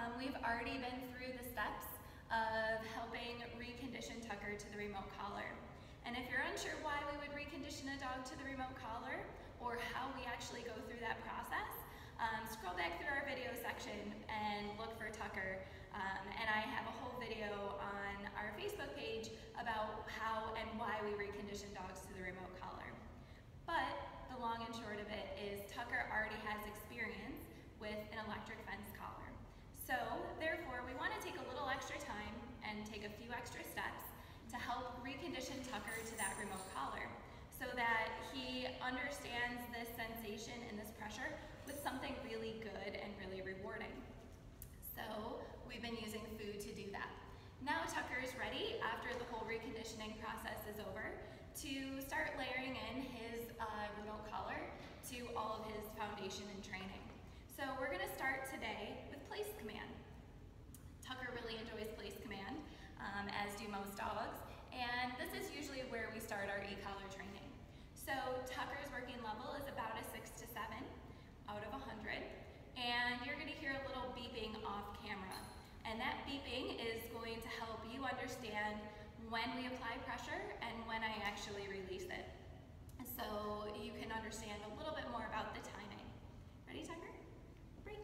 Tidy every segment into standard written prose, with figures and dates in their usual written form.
We've already been through the steps of helping recondition Tucker to the remote collar. And if you're unsure why we would recondition a dog to the remote collar or how we actually go through that process, scroll back through our video section and look for Tucker. And I have a whole video on our Facebook page about how and why we recondition dogs to the remote collar. But the long and short of it is Tucker already has experience with an electric fence collar. So therefore, we want to take a little extra time and take a few extra steps to help recondition Tucker to that remote collar so that he understands this sensation and this pressure with something really good and really rewarding. So we've been using food to do that. Now Tucker is ready, after the whole reconditioning process is over, to start layering in his remote collar to all of his foundation and training. So we're going to start today with place command. Tucker really enjoys place command, as do most dogs, and this is usually where we start our e-collar training. So Tucker's working level is about a 6 to 7 out of 100, and you're going to hear a little beeping off camera. And that beeping is going to help you understand when we apply pressure and when I actually release it. So you can understand a little bit more about the timing. Ready, Tucker? Break.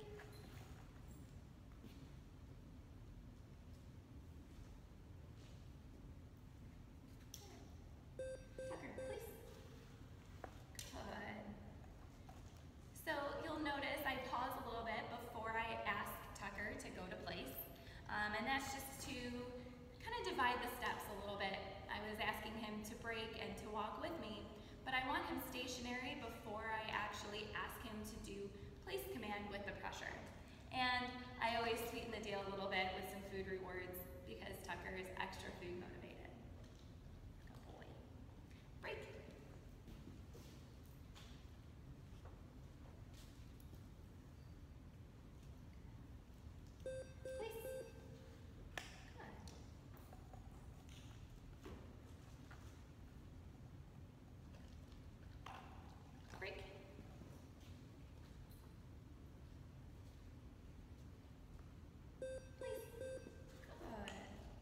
Tucker, please. Good. So you'll notice I pause a little bit before I ask Tucker to go to place. And that's just to kind of divide the steps a little bit. I was asking him to break and to walk with me, but I want him stationary before I actually ask him to do place command with the pressure. And I always sweeten the deal a little bit with some food rewards because Tucker is extra food motivated. Good boy. Break. Break. Please. Good.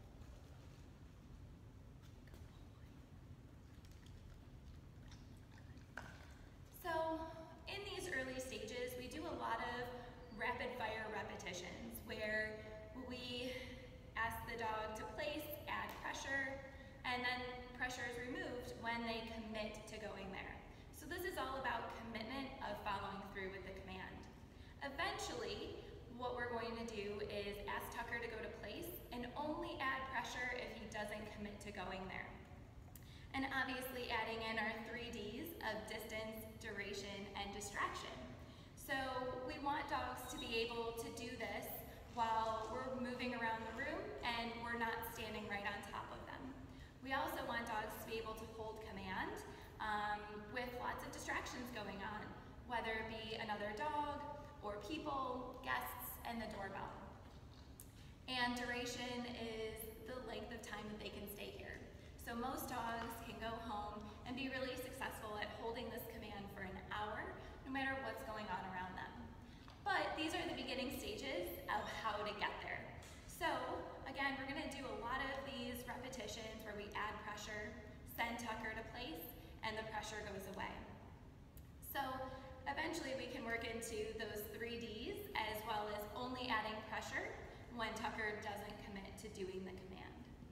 So in these early stages, we do a lot of rapid fire repetitions where we ask the dog to place, add pressure, and then pressure is removed when they commit to going there. So this is all about commitment of following through with the command. Eventually, what we're going to do is ask Tucker to go to place and only add pressure if he doesn't commit to going there. And obviously adding in our 3 Ds of distance, duration, and distraction. So we want dogs to be able to do this while we're moving around the room and we're not standing right on top of them. We also want dogs to be able to hold command with lots of distractions going on, whether it be another dog or people, guests, and the doorbell. And duration is the length of time that they can stay here. So most dogs can go home and be really successful at holding this command for an hour, no matter what's going on around them. But these are the beginning stages of how to get there. So again, we're going to do a lot of these repetitions where we add pressure, send Tucker to place, and the pressure goes away. So eventually we can work into those 3 Ds as well as only adding pressure when Tucker doesn't commit to doing the command.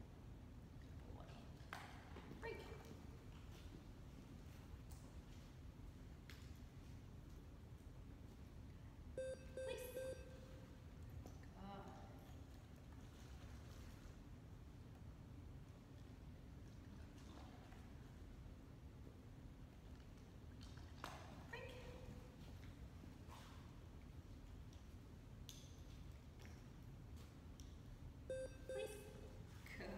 Break. Please. Break. Please. Good.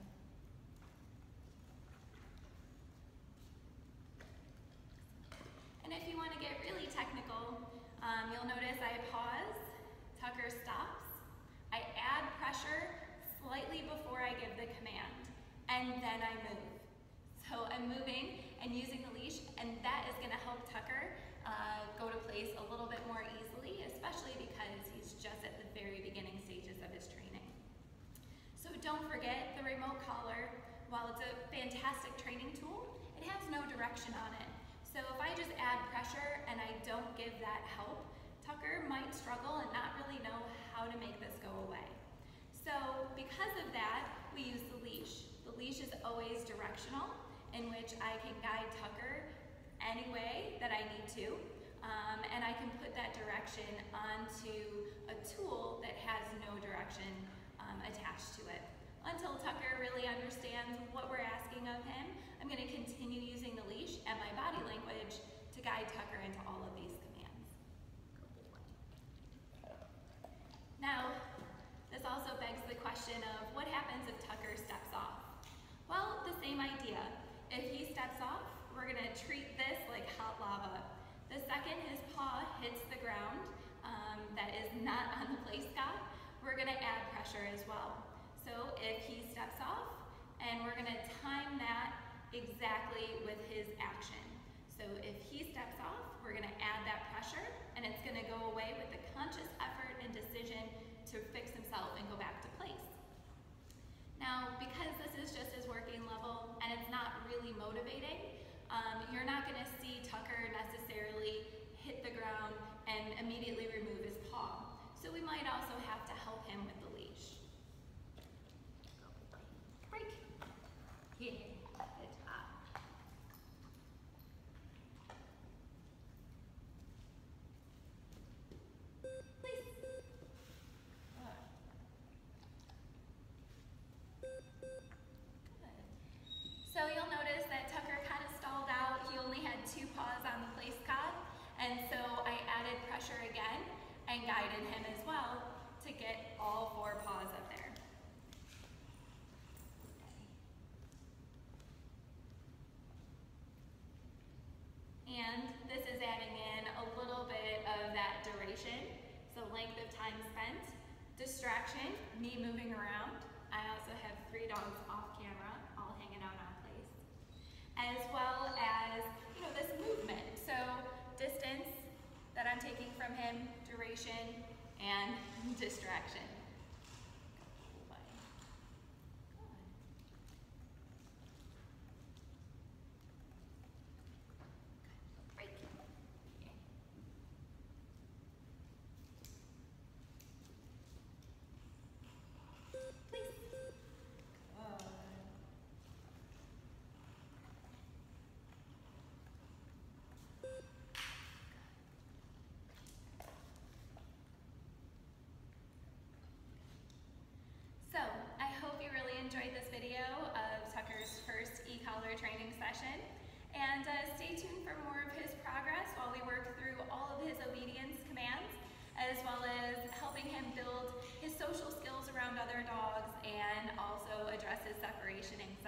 And if you want to get really technical, you'll notice I pause, Tucker stops, I add pressure slightly before I give the command, and then I move. So I'm moving and using the leash, and that is going to help Tucker go to place a little bit more easily, especially because he's just at the very beginning stages of his training. So don't forget the remote collar, while it's a fantastic training tool, it has no direction on it. So if I just add pressure and I don't give that help, Tucker might struggle and not really know how to make this go away. So because of that, we use the leash. The leash is always directional, in which I can guide Tucker any way that I need to, and I can put that direction onto a tool that has no direction attached to it. Until Tucker really understands what we're asking of him, I'm going to continue using the leash and my body language to guide Tucker into all of these commands. Now, this also begs the question of what happens if Tucker steps off? Well, the same idea. If he steps off, we're going to treat this like hot lava. The second his paw hits the ground that is not on the play scot, we're going to add pressure as well. So if he steps off, and we're going to time that exactly with his action. So if he steps off, we're going to add that pressure, and it's going to go away with the conscious effort and decision to fix himself and go back to place. Now, because this is just his working level and it's not really motivating, you're not going to see Tucker necessarily hit the ground and immediately remove his paw. So we might also have to help him with the leash. Break. Yeah, good job. Please. So you'll notice that Tucker kind of stalled out. He only had 2 paws on the place scot, and so I added pressure again and guided him as well to get all 4 paws up there. And this is adding in a little bit of that duration, so length of time spent, distraction, me moving around. I also have 3 dogs off camera, all hanging out on place, as well as, this movement. So distance that I'm taking from him, duration, and distraction. Break. Please. So, I hope you really enjoyed this video of Tucker's first e-collar training session, and stay tuned for more of his progress while we work through all of his obedience commands, as well as helping him build his social skills around other dogs and also address his separation anxiety.